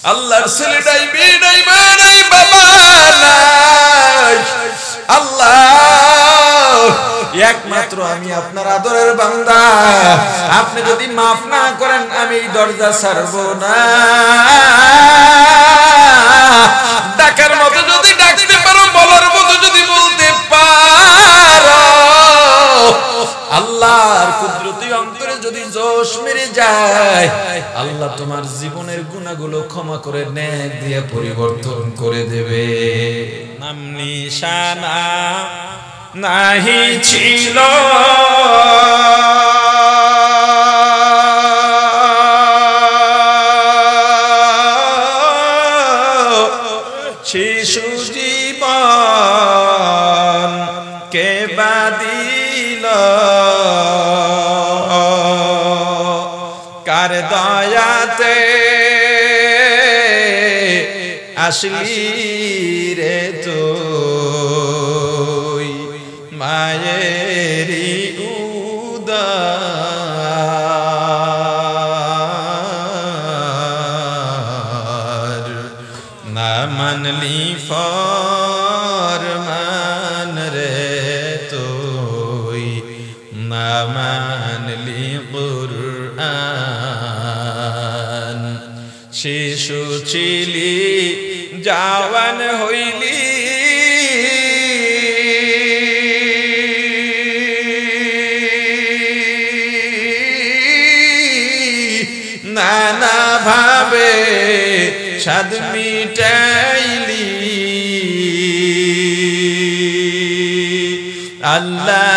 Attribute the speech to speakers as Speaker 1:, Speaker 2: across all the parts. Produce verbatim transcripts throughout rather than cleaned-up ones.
Speaker 1: আল্লাহর ছেলে নাই, মেয়ে নাই, মা নাই, বাবা নাই। আল্লাহ একমাত্র আমি আপনার আদরের বান্দা, আপনি যদি মাফ না করেন আমি এই দরজা ছাড়বো না। ডাকার মতো যদি ডাকতে পারো, বলার মতো যদি বলতে পারো, আল্লাহর কুদরতি অন্তরে যদি জোশ মেরে যায়, আল্লাহ তোমার জীবনের গুনাহগুলো ক্ষমা করে নেক দিয়ে পরিবর্তন করে দেবে। নাম নিশানা নাহি ছিল শিশু জীবন কে বাদিল, কার দয়াতে আসলি রে তুই মায়েরি উদার, না মানলি ফরমান রে তুই, না মানলি কুরআন। শিশু ছিলি জাওয়ান হইলি, নানা ভাবে সাদ মিটাইলি, আল্লাহ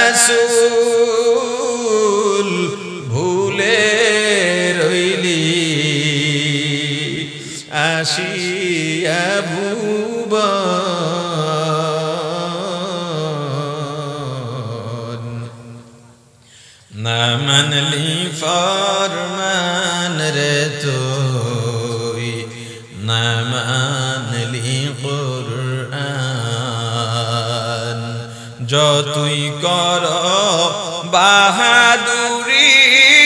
Speaker 1: রাসূল ভুলে রইলি, আসিয়া ভুবন, না মানলি ফরমান রে তুই, না মানলি কুরআন। যতই কর বাহাদুরি,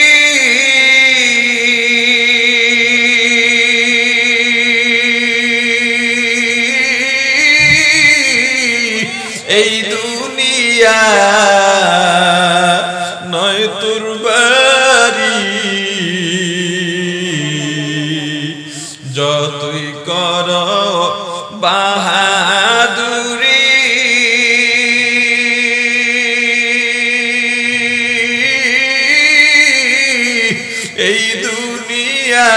Speaker 1: এই দুনিয়া নয় তোর বাড়ি, যতই কর বাহাদুরি, এই দুনিয়া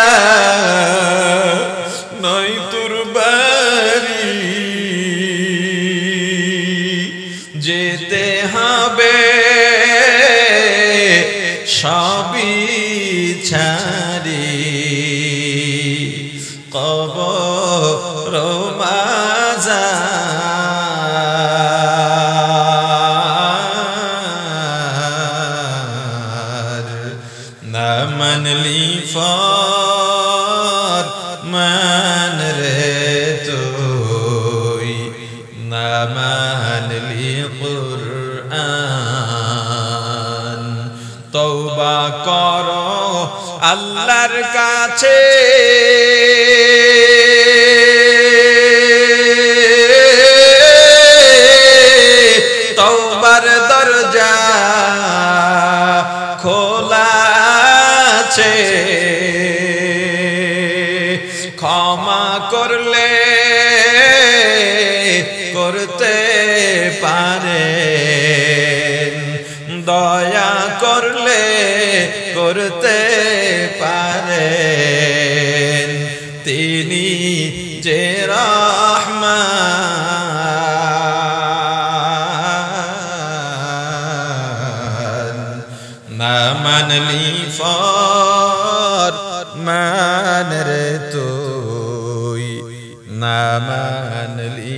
Speaker 1: নয় তোর বাড়ি, যেতে হবে সবই ছাড়ি, কবর মাজার, না মানলি ফরমান রে তুই, না মানলি কুরআন। তওবা করো আল্লাহর কাছে, তওবার দরজা খোলা আছে, ক্ষমা করলে করতে পারেন, দয়া করলে করতে পারেন, তিনি যে রহমান। না মানলি ফরমান রে তুই, না মানলি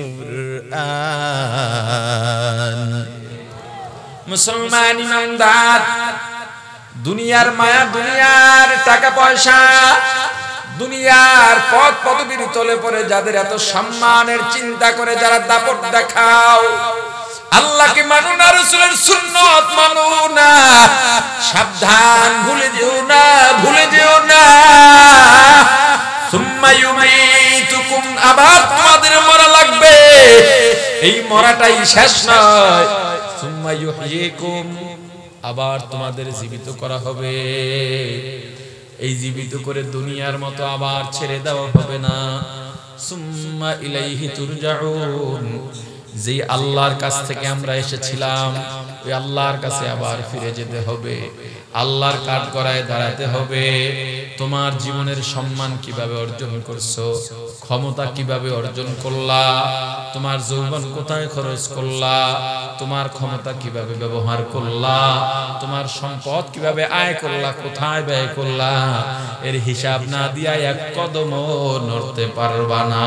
Speaker 1: কুরআন। মুসলমান ইমানদার, দুনিয়ার মায়া, দুনিয়ার টাকা পয়সা, দুনিয়ার পদ পদবীর তলে পড়ে যাদের এত সম্মানের চিন্তা করে যারা দাপট দেখাও, আল্লাহকে মানো না, রাসূলের সুন্নাত মানো না, সাবধান, ভুলে যেও না, ভুলে যেও না সুম্মা ইউমীতুকুম, আবার তোমাদের মরা লাগবে, এই মরাটাই শেষ নয়, সুম্মা ইউহয়িকুম, আবার তোমাদের জীবিত করা হবে, এই জীবিত করে দুনিয়ার মতো আবার ছেড়ে দেওয়া হবে না, সুম্মা ইলাইহি তুরজাউন, যে আল্লাহর কাছ থেকে আমরা এসেছিলাম ওই আল্লাহর কাছে আবার ফিরে যেতে হবে, আল্লাহর কাঠগড়ায় দাঁড়াতে হবে। তোমার জীবনের সম্মান কিভাবে অর্জন করছো, ক্ষমতা কিভাবে অর্জন করলা, তোমার যৌবন কোথায় খরচ করলা, তোমার ক্ষমতা কিভাবে ব্যবহার করলা, তোমার সম্পদ কিভাবে আয় করলা, কোথায় ব্যয় করলা, এর হিসাব না দিয়া এক কদমও নড়তে পারবা না।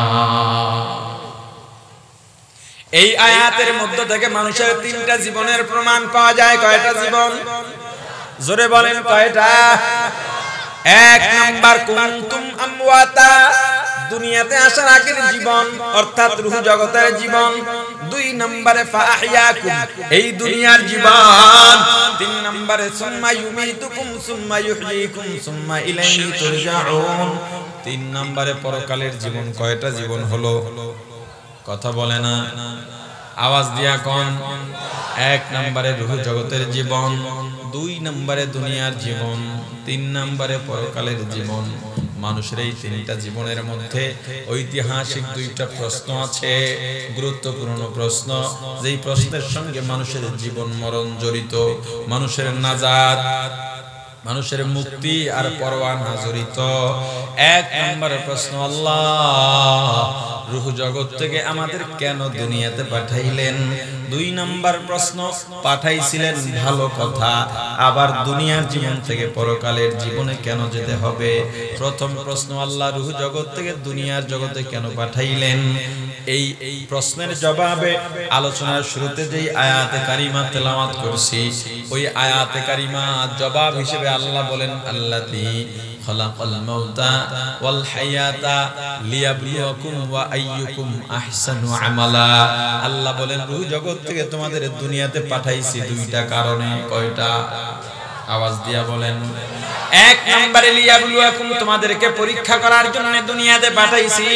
Speaker 1: এই আয়াতের মধ্য থেকে মানুষের তিনটা জীবনের প্রমাণ পাওয়া যায়। কয়টা জীবন? জোরে বলেন কয়টা? এক নাম্বার কুনতুম আমওয়াতা, দুনিয়াতে আসার আগের জীবন অর্থাৎ রূহ জগতের জীবন। দুই নম্বরে ফাহিয়াকুম, এই দুনিয়ার জীবন। তিন নম্বরে সুম্মা ইউমীতুকুম সুম্মা ইউহয়িকুম সুম্মা ইলাইহি তুরজাউন, তিন নম্বরে পরকালের জীবন। কয়টা জীবন হলো? কথা বলে না, আওয়াজ দিয়া কোন? এক নম্বরে রূহ জগতের জীবন, দুই নম্বরে দুনিয়ার জীবন, তিন নম্বরে পরকালের জীবন। মানুষের এই তিনটা জীবনের মধ্যে ঐতিহাসিক দুইটা প্রশ্ন আছে, গুরুত্বপূর্ণ প্রশ্ন, যেই প্রশ্নের সঙ্গে মানুষের জীবন মরণ জড়িত, মানুষের নাজাত, মানুষের মুক্তি আর পরওয়ানা জড়িত। এক নম্বরের প্রশ্ন, আল্লাহ রূহ জগৎ থেকে আমাদের কেন দুনিয়াতে পাঠাইলেন? দুই নম্বর প্রশ্ন, পাঠাইছিলেন ভালো কথা, আবার দুনিয়ার জীবন থেকে পরকালের জীবনে কেন যেতে হবে? প্রথম প্রশ্ন, আল্লাহ রূহ জগৎ থেকে দুনিয়ার জগতে কেন পাঠাইলেন? এই এই প্রশ্নের জবাবে আলোচনার শুরুতে যেই আয়াতে কারিমা তেলাওয়াত করছি, ওই আয়াতে কারিমা জবাব হিসেবে আল্লাহ বলেন, আল্লাযী খালাকাল মাউতা ওয়াল হায়াতা লিয়াবলুয়াকুম ওয়া আইয়ুকুম আহসানু আমালা। আল্লাহ বলেন রূহ জগৎ থেকে তোমাদের দুনিয়াতে পাঠাইছি দুইটা কারণে। কয়টা? আওয়াজ দিয়া বলেন। এক নম্বরে লিয়াবলুয়াকুম, তোমাদেরকে পরীক্ষা করার জন্য দুনিয়াতে পাঠাইছি।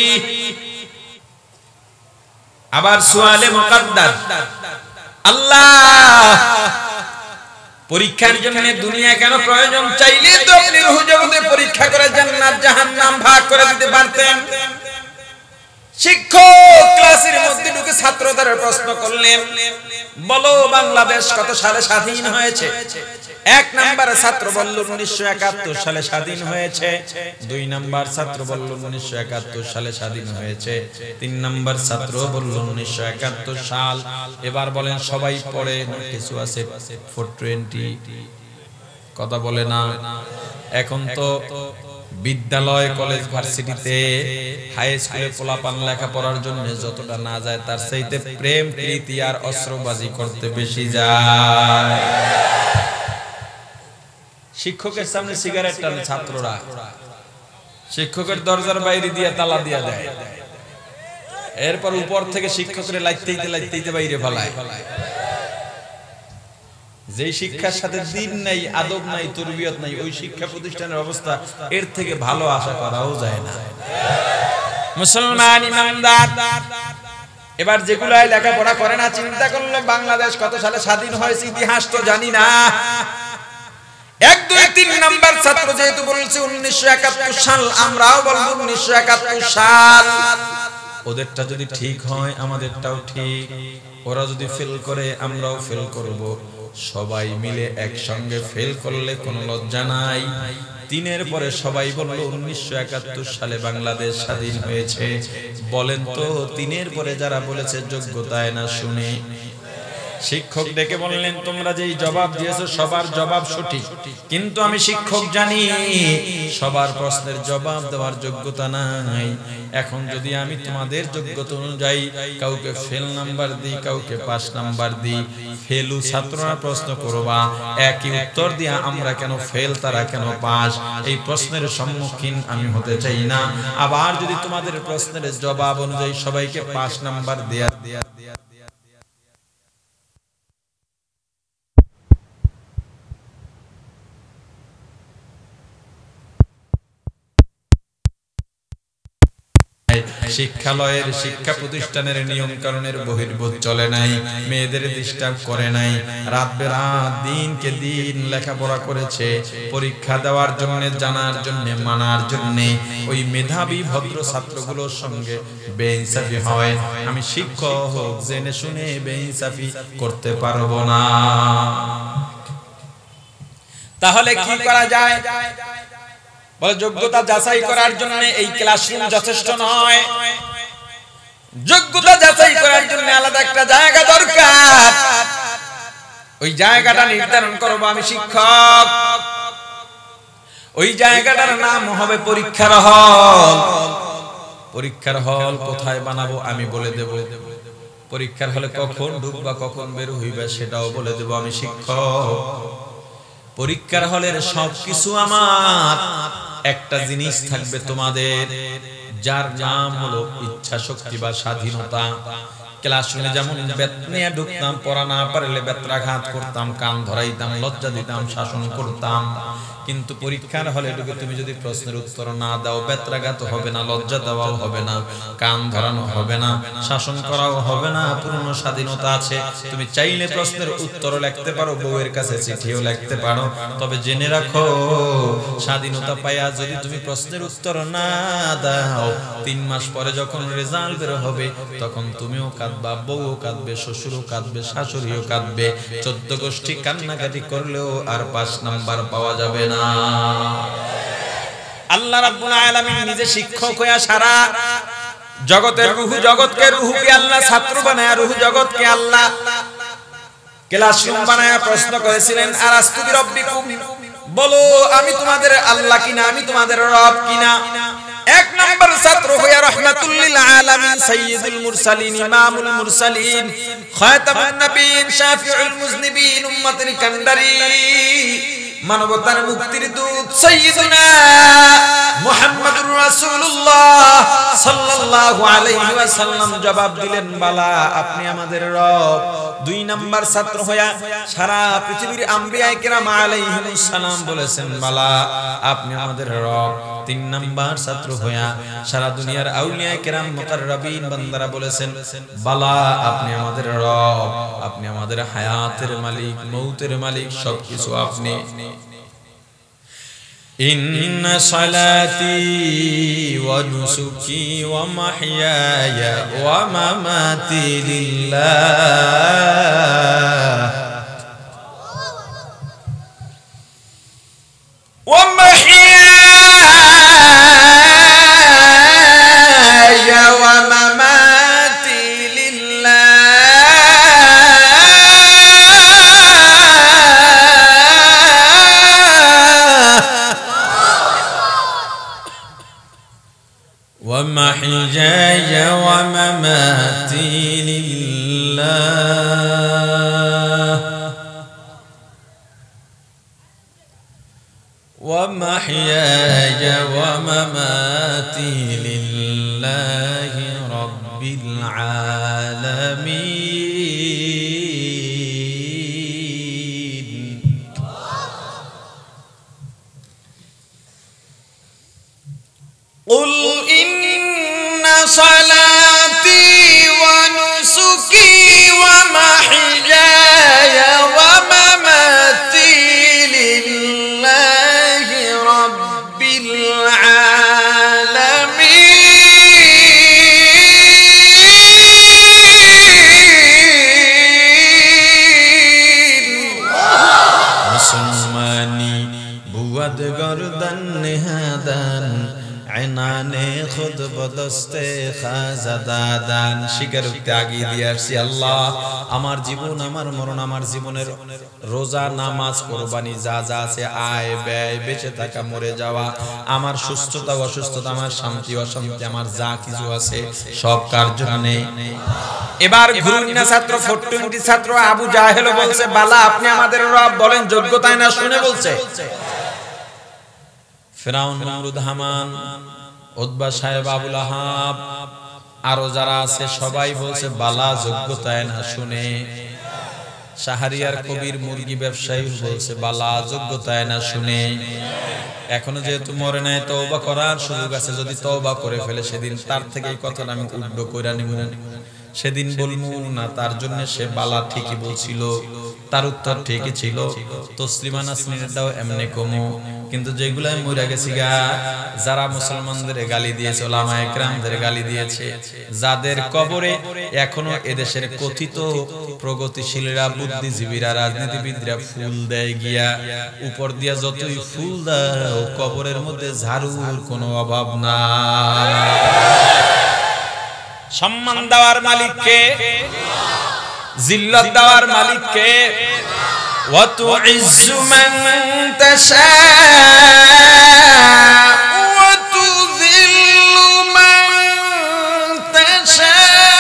Speaker 1: আবার সুয়ালে মুকাদ্দার, আল্লাহ পরীক্ষার জন্য দুনিয়া কেন প্রয়োজন? চাইলে তো আপনি রূহ জগতে পরীক্ষা করে জান্নাত জাহান্নাম ভাগ করে দিতে পারতেন। শিক্ষক ক্লাসের মধ্যে ঢুকে ছাত্রদের প্রশ্ন করলেন, বলো বাংলাদেশ কত সালে স্বাধীন হয়েছে? এক নাম্বার ছাত্র বলল উনিশশো একাত্তর সালে স্বাধীন হয়েছে। দুই নাম্বার ছাত্র বলল উনিশশো একাত্তর সালে স্বাধীন হয়েছে। তিন নাম্বার ছাত্র বলল উনিশশো একাত্তর সাল। এবার বলেন সবাই পড়ে, কিছু আছে ফোর টোয়েন্টি, কথা বলে না। এখন তো বিদ্যালয় কলেজ ভার্সিটিতে হাই স্কুলে পোলাপান লেখাপড়ার জন্য যতটা না যায় তার চাইতে প্রেম প্রীতি আর অস্ত্রবাজি করতে বেশি যায়। শিক্ষকের সামনে সিগারেট টানে ছাত্ররা, শিক্ষকের দরজার বাইরে দিয়ে তালা দিয়ে দেয়, এরপর উপর থেকে শিক্ষকের লাইতেইতে লাইতেইতে বাইরে ফেলায়। যেই শিক্ষার সাথে দিন নাই, আদব নাই, তরবিয়ত নাই, ওই শিক্ষা প্রতিষ্ঠানের অবস্থা এর থেকে ভালো আশা করাও যায় না। মুসলমান ইমানদার, এবার যেগুলাই লেখাপড়া করে না, চিন্তা করলো বাংলাদেশ কত সালে স্বাধীন হয়েছে ইতিহাস তো জানি না। এক দুই তিন নাম্বার ছাত্র যেহেতু বলছে উনিশশো একাত্তর সাল, আমরাও বলবো উনিশশো একাত্তর সাল। ওদেরটা যদি ঠিক হয় আমাদেরটাও ঠিক, ওরা যদি ফেল করে আমরাও ফেল করব। সবাই মিলে একসঙ্গে ফেল করলে কোনো লজ্জা নাই। তিনের পরে সবাই বলল উনিশশো একাত্তর সালে বাংলাদেশ স্বাধীন হয়েছে। বলেন তো তিনের পরে যারা বলেছে যোগ্যতায় না শুনে? শিক্ষক ডেকে বললেন, তোমরা যেই জবাব দিয়েছো সবার জবাব সঠিক, কিন্তু আমি শিক্ষক জানি সবার প্রশ্নের জবাব দেওয়ার যোগ্যতা নাই। এখন যদি আমি তোমাদের যোগ্যতা অনুযায়ী কাউকে ফেল নাম্বার দিই, কাউকে পাস নাম্বার দিই, ফেলু ছাত্ররা প্রশ্ন করবা একই উত্তর দিয়া আমরা কেন ফেল তারা কেন পাস, এই প্রশ্নের সম্মুখীন আমি হতে চাই না। আবার যদি তোমাদের প্রশ্নের জবাব অনুযায়ী সবাইকে পাস নাম্বার দেয়া দেয়া দেয়া নাই, শিক্ষালয়ের শিক্ষা প্রতিষ্ঠানের নিয়ম কানুনের বহির্ভূত চলে নাই, মেয়েদের ডিস্টার্ব করে নাই, রাত বেরাত দিনকে দিন লেখাপড়া করেছে পরীক্ষা দেওয়ার জন্য, জানার জন্য, মানার জন্য। ওই মেধাবী ভদ্র ছাত্রগুলোর সঙ্গে বেইনসাফি হয়। আমি শিক্ষক জেনে শুনে বেইনসাফি করতে পারবো না। তাহলে কি করা যায়? বলে যোগ্যতা যাচাই করার জন্য এই ক্লাসরুম যথেষ্ট নয়, যোগ্যতা যাচাই করার জন্য আলাদা একটা জায়গা দরকার। ওই জায়গাটা নির্ধারণ করব আমি শিক্ষক। ওই জায়গাটার নাম হবে পরীক্ষার হল। পরীক্ষার হল কোথায় বানাবো আমি বলে দেব। পরীক্ষার হলে কখন ঢুকবা, কখন বের হইবা সেটাও বলে দেব আমি শিক্ষক। পরীক্ষার হলের সবকিছু আমার, একটা জিনিস থাকবে তোমাদের, যার নাম হলো ইচ্ছা শক্তি বা স্বাধীনতা। ক্লাসরুমে যেমন বেত নিয়ে ঢুকতাম, পড়া না পারলে বেত্রাঘাত করতাম, কান ধরাইতাম, লজ্জা দিতাম, শাসন করতাম। কিন্তু পরীক্ষার হলে ঢুকে তুমি যদি প্রশ্নের উত্তর না দাও, বেত্রাঘাত হবে না, লজ্জা দেওয়াও হবে না, কান ধরানো হবে না, শাসন করাও হবে না, পূর্ণ স্বাধীনতা আছে। তুমি চাইলে প্রশ্নের উত্তরও লিখতে পারো, বউয়ের কাছে চিঠিও লিখতে পারো। তবে জেনে রাখো, স্বাধীনতা পাইয়া যদি তুমি প্রশ্নের উত্তর না দাও, তিন মাস পরে যখন রেজাল্ট বের হবে তখন তুমিও কাঁদবা, বউও কাঁদবে, শ্বশুরও কাঁদবে, শাশুড়িও কাঁদবে, চোদ্দ গোষ্ঠী কান্নাকাটি করলেও আর পাঁচ নাম্বার পাওয়া যাবে না। আল্লাহ রাব্বুল আলামিন নিজে শিক্ষক হইয়া সারা জগতের রুহু জগৎকে, রুহুকে আল্লাহ ছাত্র বানায়া, রুহু জগৎকে আল্লাহ ক্লাসরুম বানায়া প্রশ্ন করেছিলেন, আলাস্তু বিরাব্বিকুম, বলো আমি তোমাদের আল্লাহ কিনা, আমি তোমাদের রব কিনা। এক নাম্বার ছাত্র হইয়া রাহমাতুল লিল আলামিন, সাইয়্যিদুল মুরসালিন, ইমামুল মুরসালিন, খাতামুন নবিয়্যিন, শাফিউল মুজনিবিন, উম্মতের কান্ডারি, মানবতার মুক্তির দূত সাইয়্যিদুনা মুহাম্মদুর রাসূলুল্লাহ সাল্লাল্লাহু আলাইহি ওয়াসাল্লাম জবাব দিলেন, বালা আপনি আমাদের রব। দুই নাম্বার ছাত্র হইয়া সারা পৃথিবীর আম্বিয়া কিরাম আলাইহিমুস সালাম বলেছেন, বালা আপনি আমাদের রব। তিন নাম্বার ছাত্র হইয়া সারা দুনিয়ার আউলিয়া কিরাম মুকাররাবিন বান্দারা বলেছেন, বালা আপনি আমাদের রব, আপনি আমাদের হায়াতের মালিক, মৌতের মালিক, সবকিছু আপনি। ইন্না সালাতি ওয়া নুসুকি ওয়া মাহইয়ায়া ওয়া মামাতি লিল্লাহ ওয়া মাহইয়ায়া ওয়া মামাতি ومحياي ومماتي لله ومحياي ومماتي لله رب العالمين. قل إن صلاتي ونسكي ومحياي ومماتي لله رب العالمين. مسلماني بود گردن هدان আইনানে খুদ বদস্তে খাজাদাদান। স্বীকারোক্তি আগিয়ে দিয়ে আসছি, আল্লাহ আমার জীবন, আমার মরণ, আমার জীবনের রোজা, নামাজ, কোরবানি যা যা আছে, আয় ব্যয়, বেঁচে থাকা, মরে যাওয়া, আমার সুস্থতা, অসুস্থতা, আমার শান্তি, অশান্তি, আমার যা কিছু আছে সব কার জন্য? এবার ঘুরুনিয়া ছাত্র, ফোরটুয়েন্টি ছাত্র আবু জাহেল বলছে, বালা আপনি আমাদের রব, বলেন যোগ্যতায় না শুনে বলছে। ফিরাউন, নমরুদ, হামান, উতবা সাহেব, আবুল আহাব, আরো যারা আছে সবাই বলছে বালা যোগ্যতায় না শুনে। শাহরিয়ার কবির মুরগি ব্যবসায়ী বলছে বালা যোগ্যতায় না শুনে এখনো যেহেতু মরে নাই তওবা করার সুযোগ আছে, যদি তওবা করে ফেলে সেদিন তার থেকে এই কথাটা আমি উল্টো কইরা নিব, সেদিন বলবো না তার জন্য সে বালা ঠিকই বলছিল, তার উত্তর ঠিকই ছিল। তসলিমা নাসরিনটাও এমনি কমু, কিন্তু যেগুলা মরে গেছি গা, যারা মুসলমানদের গালি দিয়েছে, ওলামায়ে কেরামদের গালি দিয়েছে, যাদের কবরে এখনো এদেশের কথিত প্রগতিশীলরা, বুদ্ধিজীবীরা, রাজনীতিবিদরা ফুল দেয় গিয়া, উপর দিয়া যতই ফুল দাও কবরের মধ্যে ঝাড়ুর কোনো অভাব নাই। সম্মান দেওয়ার মালিক কে? জিল্লাত দেওয়ার মালিক কে? ওয়া তুইজ্জু মান তাশা ওয়া তুযিল্লু মান তাশা।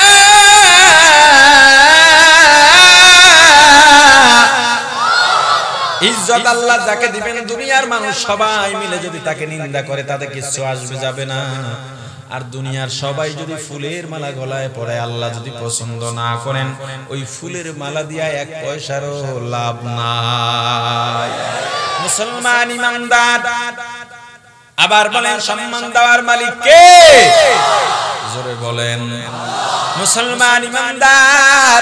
Speaker 1: ইজ্জত আল্লাহ যাকে দিবেন, দুনিয়ার মানুষ সবাই মিলে যদি তাকে নিন্দা করে তাতে কিছু আসবে যাবে না। আর দুনিয়ার সবাই যদি ফুলের মালা গলায় পড়ে, আল্লাহ যদি পছন্দ না করেন, ওই ফুলের মালা দিয়া এক পয়সারও লাভ নাই। মুসলমান ইমানদার, আবার বলেন সম্মান দেওয়ার মালিক কে? জোরে বলেন। মুসলমান ইমানদার,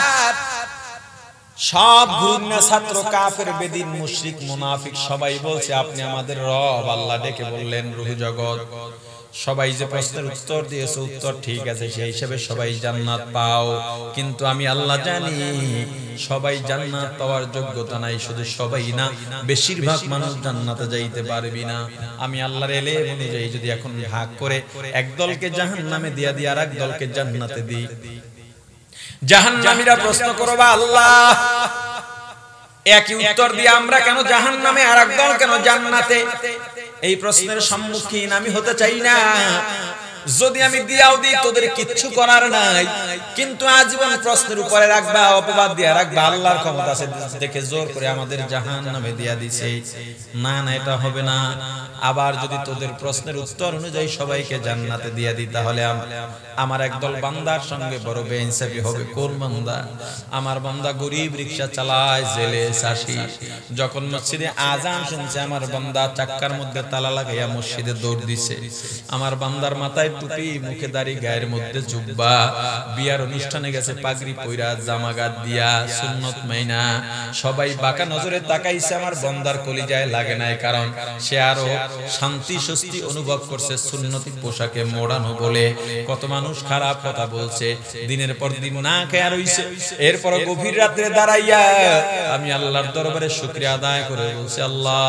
Speaker 1: সব গুণা ছাত্র কাফের, বেদিন, মুশরিক, মুনাফিক সবাই বলছে আপনি আমাদের রব। আল্লাহ ডেকে বললেন রূহ জগৎ, সবাই যে প্রশ্নের উত্তর দিয়েছে উত্তর ঠিক আছে, সেই হিসেবে সবাই জান্নাত পাও, কিন্তু আমি আল্লাহ জানি সবাই জান্নাত পাওয়ার যোগ্যতা নাই। শুধু সবাই না, বেশিরভাগ মানুষ জান্নাতে যাইতে পারবি না। আমি আল্লাহর এলেম অনুযায়ী যদি এখন ভাগ করে একদলকে জাহান্নামে দিয়া দিই আর এক দলকে জান্নাতে দিই, জাহান্নামীরা প্রশ্ন করবে আল্লাহ একই উত্তর দিয়ে আমরা কেন জাহান্নামে আর এক দল কেন জান্নাতে? এই প্রশ্নের সম্মুখীন আমি হতে চাই না। যদি আমি দিয়াও দিই তোদের কিচ্ছু করার নাই, কিন্তু আজীবন প্রশ্নের উপরে রাখবা, অপবাদ দিয়া রাখবা, আল্লাহর ক্ষমতা আছে দেখে জোর করে আমাদের জাহান্নামে দিয়া দিছে। না না, এটা হবে না। আবার যদি তোদের প্রশ্নের উত্তর অনুযায়ী সবাইকে জান্নাতে দিয়া দিই, তাহলে আমার একদল বান্দার সঙ্গে বড় বেইনসাফি হবে। কোন বান্দা? আমার বান্দা গরিব, রিকশা চালায়, জেলে চাষি। যখন মসজিদে আজান শুনছে, আমার বান্দা চাক্কার মধ্যে তালা লাগাইয়া মসজিদে দৌড় দিছে। আমার বান্দার মাথায় টুপি, মুখে দাড়ি, গায়ের মধ্যে জুব্বা, বিয়ার অনুষ্ঠানে গেছে পাগড়ি পইরা, জামাগাত দিয়া, সুন্নত মাইনা, সবাই বাঁকা নজরে তাকাইছে। আমার বান্দার কলিজায় লাগে নাই, কারণ সে আরো শান্তি স্বস্তি অনুভব করছে সুন্নতি পোশাকে মোড়ানো বলে। কত মানুষ খারাপ কথা বলছে, দিনের পর দিন না খেয়ে রইছে, এরপর গভীর রাত্রে দাঁড়াইয়া আমি আল্লাহর দরবারে শুকরিয়া আদায় করে বলছি, আল্লাহ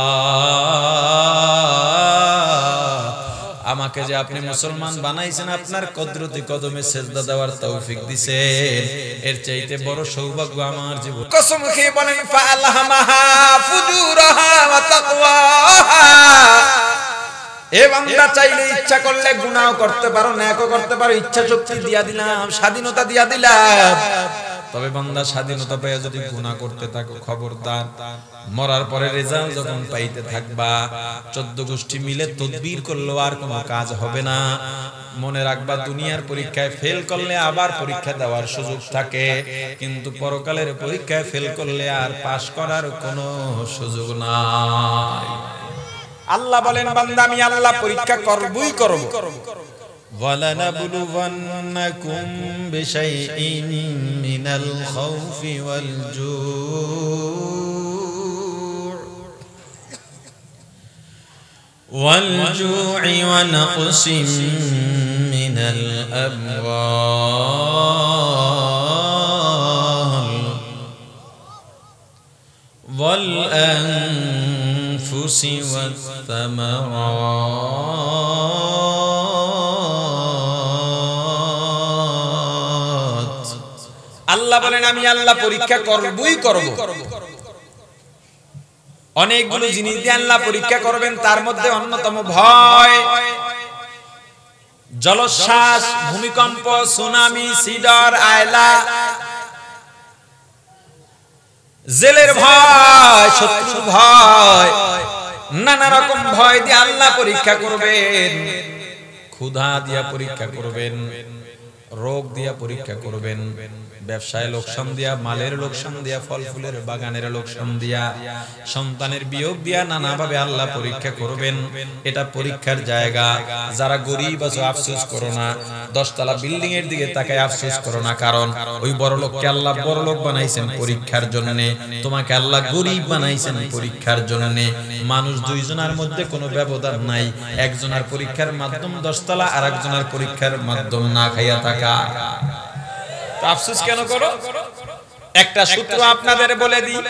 Speaker 1: আমাকে যে আপনি মুসলমান বানাইছেন, আপনার কুদরতি কদমে সিজদা দেওয়ার তৌফিক দিবেন, এর চাইতে বড় সৌভাগ্য আমার জীবন। কসম খেয়ে বলেন ফাআলহামাহা ফুজুরাহা ওয়া তাকওয়াহা। এ বান্দা চাইলে ইচ্ছা করলে গুনাহ করতে পারো, নেকও করতে পারো, ইচ্ছা শক্তি দিয়া দিলাম, স্বাধীনতা দিয়া দিলাম। তবে বান্দা স্বাধীনতা পেয়ে যদি গুনাহ করতে থাকো, খবরদার, মরার পরে রেজাল্ট যখন পাইতে থাকবা, চোদ্দ গোষ্ঠী মিলে তদবির করলেও আর কোনো কাজ হবে না। মনে রাখবা, দুনিয়ার পরীক্ষায় ফেল করলে আবার পরীক্ষা দেওয়ার সুযোগ থাকে, কিন্তু পরকালের পরীক্ষায় ফেল করলে আর পাশ করার কোনো সুযোগ নাই। আল্লাহ বলেন, বান্দা আমি আল্লাহ পরীক্ষা করবই করব। وَلَنَبْلُوَنَّكُمْ بِشَيْءٍ مِّنَ الْخَوْفِ وَالْجُوعِ وَالْجُوعِ وَنَقْصٍ مِّنَ الْأَمْوَالِ وَالْأَنفُسِ وَالثَّمَرَاتِ। আল্লাহ বলেন, আমি আল্লাহ পরীক্ষা করবই করব। অনেকগুলো জিনিস দিয়ে আল্লাহ পরীক্ষা করবেন, তার মধ্যে অন্যতম ভয়, জলোচ্ছ্বাস, ভূমিকম্প, সুনামি, সিডর, আয়লা, জেলের ভয়, শত্রুর ভয়, নানা রকম ভয় দিয়ে আল্লাহ পরীক্ষা করবেন। ক্ষুধা দিয়া পরীক্ষা করবেন, রোগ দিয়া পরীক্ষা করবেন, ব্যবসায় লোকসান দিয়া, মালের লোকসান দিয়া, ফল ফুলের বাগানের লোকসান দিয়া, সন্তানের বিয়োগ দিয়া নানাভাবে আল্লাহ পরীক্ষা করবেন। এটা পরীক্ষার জায়গা। যারা গরিব আছো আফসোস করো না, দশতলা বিল্ডিং এর দিকে তাকায় আফসোস করো না, কারণ ওই বড় লোককে আল্লাহ বড় লোক বানাইছেন পরীক্ষার জন্য, তোমাকে আল্লাহ গরিব বানাইছেন পরীক্ষার জন্য। মানুষ দুইজনের মধ্যে কোনো ব্যবধান নাই, একজনের পরীক্ষার মাধ্যম দশতলা, আর একজনের পরীক্ষার মাধ্যম না খাইয়া থাকা। আফসোস কেন করো? একটা সূত্র আপনাদের বলে দিই,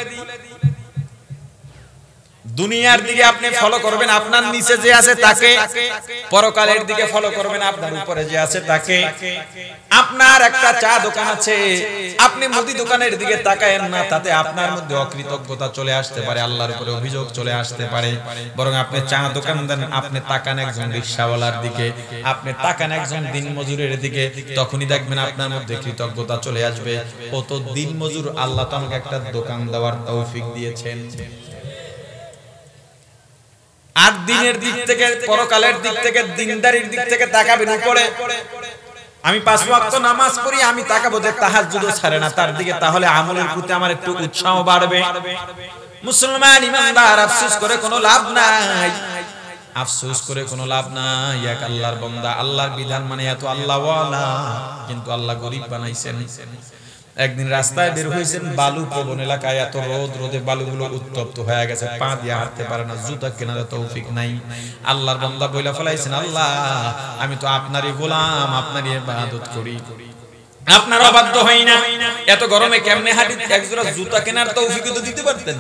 Speaker 1: দুনিয়ার দিকে আপনি ফলো করবেন আপনার নিচে যে আছে তাকে, পরকালের দিকে ফলো করবেন আপনার উপরে যে আছে তাকে। আপনার একটা চা দোকান আছে, আপনি মুদি দোকানের দিকে তাকায়েন না, তাতে আপনার মধ্যে অকৃতজ্ঞতা চলে আসতে পারে, আল্লাহর উপরে অভিযোগ চলে আসতে পারে। বরং আপনি চা দোকান দেন, আপনি তাকান একজন রিকশাওয়ালার দিকে, আপনি তাকান একজন দিনমজুরের দিকে, তখনই দেখবেন আপনার মধ্যে কৃতজ্ঞতা চলে আসবে। ও তো দিনমজুর, আল্লাহ তো আমাকে একটা দোকান দেওয়ার তৌফিক দিয়েছেন। আর দিনের দিক থেকে, পরকালের দিক থেকে, দিনদারির দিক থেকে তাকাবেন উপরে। আমি পাঁচ ওয়াক্ত নামাজ পড়ি, আমি তাকাবো যে তাহাজ্জুদও ছাড়ে না তার দিকে, তাহলে আমলের প্রতি আমার একটু উৎসাহ বাড়বে। মুসলমান ইমানদার আফসোস করে কোনো লাভ নাই, আফসোস করে কোনো লাভ নাই। এক আল্লাহর বান্দা, আল্লাহর বিধান মানে এত আল্লাহ ওয়ালা, কিন্তু আল্লাহ গরিব বানাইছেন। একদিন রাস্তায় বের হয়েছেন, বালু প্রবণ এলাকায়, এত রোদ, রোদে বালুগুলো উত্তপ্ত হয়ে গেছে, পা দিয়ে হাঁটতে পারে না, জুতা কেনার তৌফিক নাই। আল্লাহর বান্দা বইলা ফেলাইছেন, আল্লাহ আমি তো আপনারই গোলাম, আপনারই ইবাদত করি, আপনার অবাধ্য হই না, এত গরমে কেমনে হাঁটি, একজোড়া জুতা কেনার তৌফিক তো দিতে পারতেন।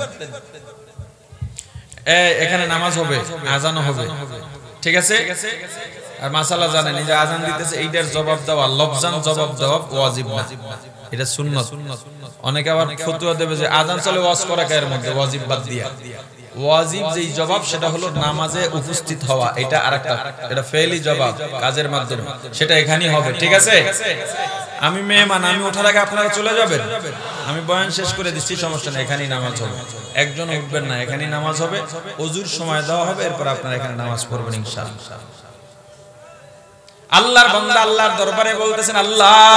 Speaker 1: এখানে নামাজ হবে, আজানও হবে, ঠিক আছে? আর মাসালা জানেন, এই যে আজান দিতেছে এইটার জবাব দেওয়া, লফজান জবাব দেওয়া ওয়াজিব না, এটা সুন্নাত। অনেকে আবার ফতোয়া দেবে যে আজান চলে ওয়াজ করা এর মধ্যে, ওয়াজিব বাদ দিয়া। ওয়াজিব যেই জবাব সেটা হলো নামাজে উপস্থিত হওয়া, এটা আরেকটা, এটা ফেলি জবাব কাজের মাধ্যমে, সেটা এখানেই হবে, ঠিক আছে? আমি মেহমান, আমি ওঠার আগে আপনারা চলে যাবেন, আমি বয়ান শেষ করে দিচ্ছি, সমস্যা নেই, এখানেই নামাজ হবে, একজন উঠবেন না, এখানেই নামাজ হবে, ওযুর সময় দেওয়া হবে, এরপর আপনারা এখানে নামাজ পড়বেন ইনশাআল্লাহ। আল্লাহর বান্দা আল্লাহর দরবারে বলতেছেন, আল্লাহ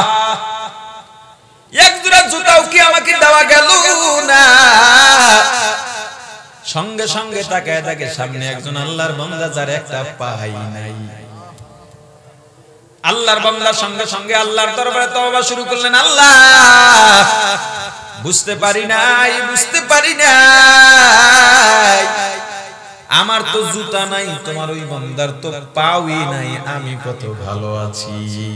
Speaker 1: এক জোড়া জুতাও কি আমাকে দেওয়া গেল না? সঙ্গে সঙ্গে তাকায় থাকে সামনে একজন আল্লাহর বান্দা যার একটা পাই নাই। আল্লাহর বান্দা সঙ্গে সঙ্গে আল্লাহর দরবারে তওবা শুরু করলেন, আল্লাহ বুঝতে পারি নাই, বুঝতে পারি নাই, আমার তো জুতা নাই, তোমার ওই বান্দার তো পাওই নাই, আমি কত ভালো আছি।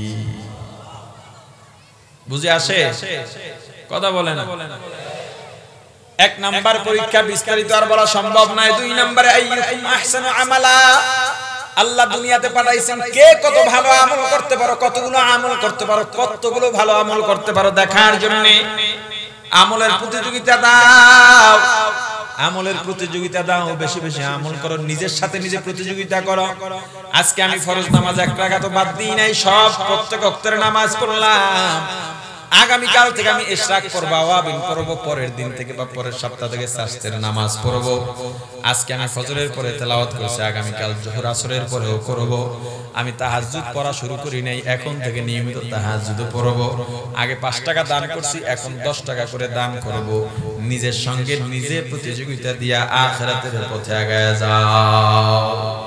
Speaker 1: বুঝে আসে কথা বলে না? এক নাম্বার পরীক্ষা, বিস্তারিত আর বলা সম্ভব নয়। দুই নম্বরে আইয়ুকুম আহসানু আমালা, আল্লাহ দুনিয়াতে পাঠাইছেন কে কত ভালো আমল করতে পারো, কতগুলো আমল করতে পারো, কতগুলো ভালো আমল করতে পারো দেখার জন্য আমলের প্রতিযোগিতা দাও, আমলের প্রতিযোগিতা দাও, বেশি বেশি আমল করো, নিজের সাথে নিজে প্রতিযোগিতা করো। আজকে আমি ফরজ নামাজ এক রাকাতও বাদ দিই নাই, সব প্রত্যেক ওয়াক্তের নামাজ পড়লাম। আগামী কাল থেকে আমি ইশরাক পড়ব, আওয়াবিন পড়ব, পরের দিন থেকে বা পরের সপ্তাহ থেকে সাস্তের নামাজ পড়ব। আজকে আমি ফজরের পরে তেলাওয়াত করছি, আগামী কাল যোহর আসরের পরেও করব। আমি তাহাজ্জুদ পড়া শুরু করি নাই, এখন থেকে নিয়মিত তাহাজ্জুদ পড়ব। আগে পাঁচ টাকা দান করছি, এখন দশ টাকা করে দান করব। নিজের সঙ্গে নিজে প্রতিযোগিতা দিয়া আখিরাতের পথে আগায়া যাও।